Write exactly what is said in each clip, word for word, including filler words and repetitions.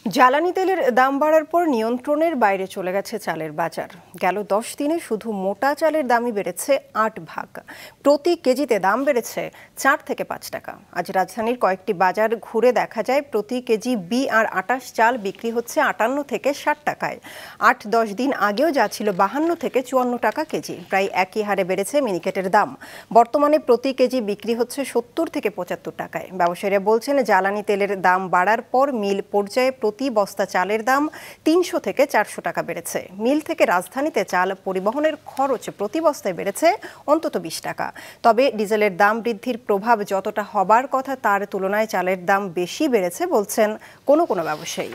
জ্বালানি তেলের দাম বাড়ার পর নিয়ন্ত্রণের বাইরে চলে গেছে চালের বাজার। গেল দশ দিনে শুধু মোটা চালের দামই বেড়েছে আট ভাগ। প্রতি কেজিতে দাম বেড়েছে চার থেকে পাঁচ টাকা। আজ রাজধানীর কয়েকটি বাজার ঘুরে দেখা যায় প্রতি কেজি বি আর আটাশ চাল বিক্রি হচ্ছে আটান্ন থেকে ষাট টাকায়। আট দশ দিন আগেও যা ছিল বাহান্ন থেকে চুয়ান্ন টাকা কেজি, প্রায় একই হারে বেড়েছে মিনিকেটের দাম। বর্তমানে প্রতি কেজি বিক্রি হচ্ছে সত্তর থেকে পঁচাত্তর টাকায়। ব্যবসায়ীরা বলছেন জ্বালানি তেলের দাম বাড়ার পর মিল পর্যায়ে প্রতি বস্তা চালের দাম তিনশো থেকে চারশো টাকা বেড়েছে। মিল থেকে রাজধানীতে চাল পরিবহনের খরচ প্রতি বস্তায় বেড়েছে অন্তত বিশ টাকা। তবে ডিজেলের দাম বৃদ্ধির প্রভাব যতটা হবার কথা তার তুলনায় চালের দাম বেশি বেড়েছে বলছেন কোনো কোনো ব্যবসায়ী।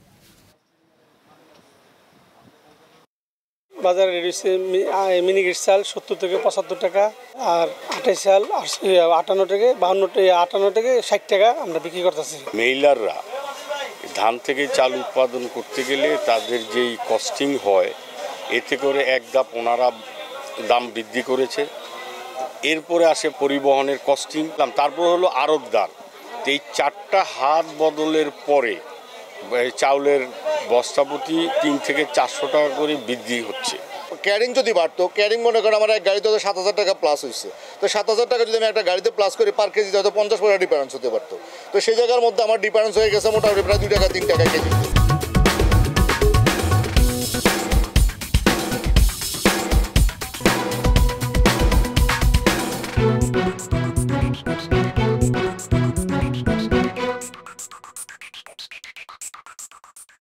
বাজারে মিনিকেট চাল সত্তর থেকে পঁচাত্তর টাকা, আর আঠাশ চাল আটান্ন থেকে বাহান্ন আটান্ন থেকে ষাট টাকা আমরা বিক্রি করতেছি। মেইলাররা ধান থেকে চাল উৎপাদন করতে গেলে তাদের যেই কস্টিং হয়, এতে করে এক ধাপ ওনারা দাম বৃদ্ধি করেছে। এরপরে আসে পরিবহনের কস্টিং, তারপর হলো আড়তদার। এই চারটা হাত বদলের পরে চাউলের বস্তাপতি তিন থেকে চারশো টাকা করে বৃদ্ধি হচ্ছে। ক্যারিং যদি বাড়তো, ক্যারিং মনে করেন আমার এক গাড়িতে হয়তো সাত হাজার টাকা প্লাস হয়েছে, তো সাত হাজার টাকা যদি আমি একটা গাড়িতে প্লাস করি পার কেজিতে হয়তো পঞ্চাশ পয়সা ডিফারেন্স হতে পারতো। তো সেই জায়গার মধ্যে আমার ডিফারেন্স হয়ে গেছে মোটামুটি প্রায় দুই টাকা তিন টাকা কেজি।